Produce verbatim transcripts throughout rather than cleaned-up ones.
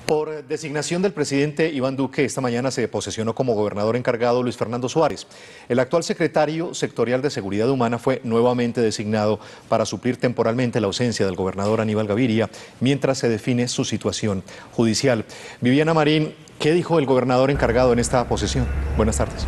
Por designación del presidente Iván Duque, esta mañana se posesionó como gobernador encargado Luis Fernando Suárez. El actual secretario sectorial de Seguridad Humana fue nuevamente designado para suplir temporalmente la ausencia del gobernador Aníbal Gaviria, mientras se define su situación judicial. Viviana Marín, ¿qué dijo el gobernador encargado en esta posesión? Buenas tardes.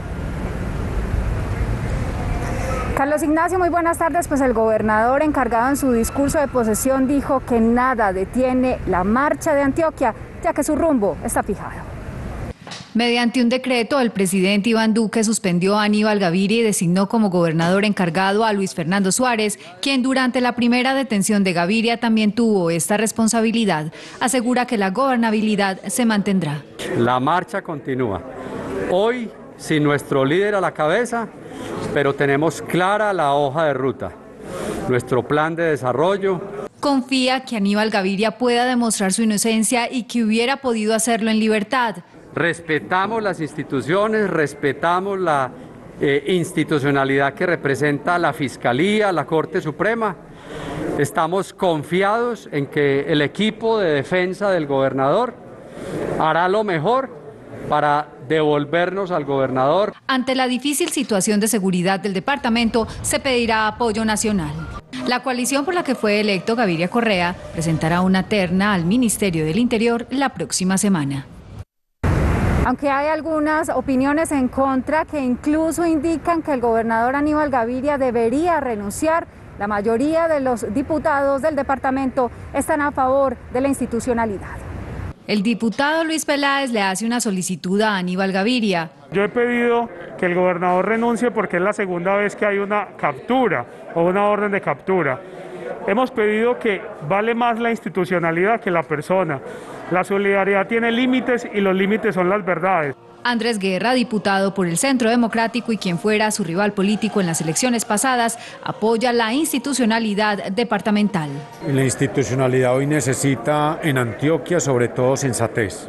Carlos Ignacio, muy buenas tardes. Pues el gobernador encargado en su discurso de posesión dijo que nada detiene la marcha de Antioquia, ya que su rumbo está fijado. Mediante un decreto, el presidente Iván Duque suspendió a Aníbal Gaviria y designó como gobernador encargado a Luis Fernando Suárez, quien durante la primera detención de Gaviria también tuvo esta responsabilidad. Asegura que la gobernabilidad se mantendrá. La marcha continúa. Hoy, sin nuestro líder a la cabeza, pero tenemos clara la hoja de ruta, nuestro plan de desarrollo. Confía que Aníbal Gaviria pueda demostrar su inocencia y que hubiera podido hacerlo en libertad. Respetamos las instituciones, respetamos la eh, institucionalidad que representa la Fiscalía, la Corte Suprema. Estamos confiados en que el equipo de defensa del gobernador hará lo mejor para devolvernos al gobernador. Ante la difícil situación de seguridad del departamento, se pedirá apoyo nacional. La coalición por la que fue electo Gaviria Correa presentará una terna al Ministerio del Interior la próxima semana. Aunque hay algunas opiniones en contra que incluso indican que el gobernador Aníbal Gaviria debería renunciar, la mayoría de los diputados del departamento están a favor de la institucionalidad. El diputado Luis Peláez le hace una solicitud a Aníbal Gaviria. Yo he pedido que el gobernador renuncie porque es la segunda vez que hay una captura o una orden de captura. Hemos pedido que vale más la institucionalidad que la persona. La solidaridad tiene límites y los límites son las verdades. Andrés Guerra, diputado por el Centro Democrático y quien fuera su rival político en las elecciones pasadas, apoya la institucionalidad departamental. La institucionalidad hoy necesita en Antioquia sobre todo sensatez.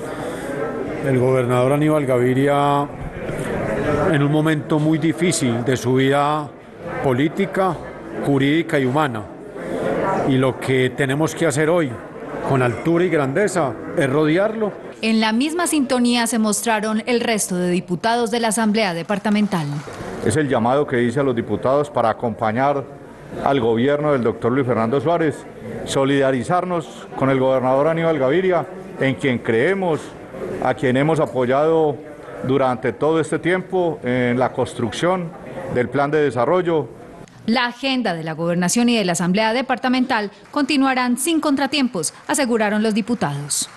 El gobernador Aníbal Gaviria, en un momento muy difícil de su vida política, jurídica y humana, y lo que tenemos que hacer hoy, con altura y grandeza, es rodearlo. En la misma sintonía se mostraron el resto de diputados de la Asamblea Departamental. Es el llamado que hice a los diputados para acompañar al gobierno del doctor Luis Fernando Suárez, solidarizarnos con el gobernador Aníbal Gaviria, en quien creemos, a quien hemos apoyado durante todo este tiempo en la construcción del plan de desarrollo. La agenda de la gobernación y de la Asamblea Departamental continuarán sin contratiempos, aseguraron los diputados.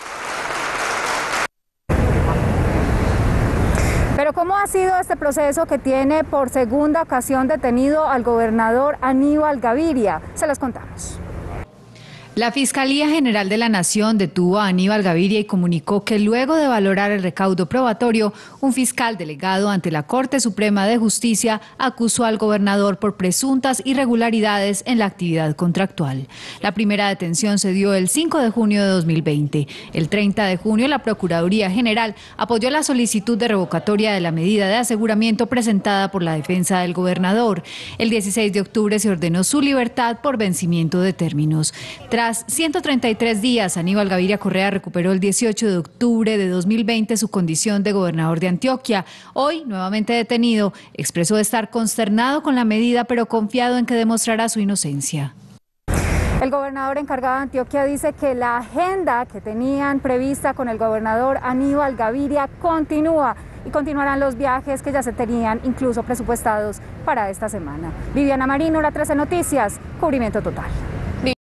Pero ¿cómo ha sido este proceso que tiene por segunda ocasión detenido al gobernador Aníbal Gaviria? Se los contamos. La Fiscalía General de la Nación detuvo a Aníbal Gaviria y comunicó que luego de valorar el recaudo probatorio, un fiscal delegado ante la Corte Suprema de Justicia acusó al gobernador por presuntas irregularidades en la actividad contractual. La primera detención se dio el cinco de junio de dos mil veinte. El treinta de junio, la Procuraduría General apoyó la solicitud de revocatoria de la medida de aseguramiento presentada por la defensa del gobernador. El dieciséis de octubre se ordenó su libertad por vencimiento de términos. Tras ciento treinta y tres días, Aníbal Gaviria Correa recuperó el dieciocho de octubre de dos mil veinte su condición de gobernador de Antioquia. Hoy, nuevamente detenido, expresó estar consternado con la medida, pero confiado en que demostrará su inocencia. El gobernador encargado de Antioquia dice que la agenda que tenían prevista con el gobernador Aníbal Gaviria continúa y continuarán los viajes que ya se tenían incluso presupuestados para esta semana. Viviana Marín, Hora trece Noticias, cubrimiento total.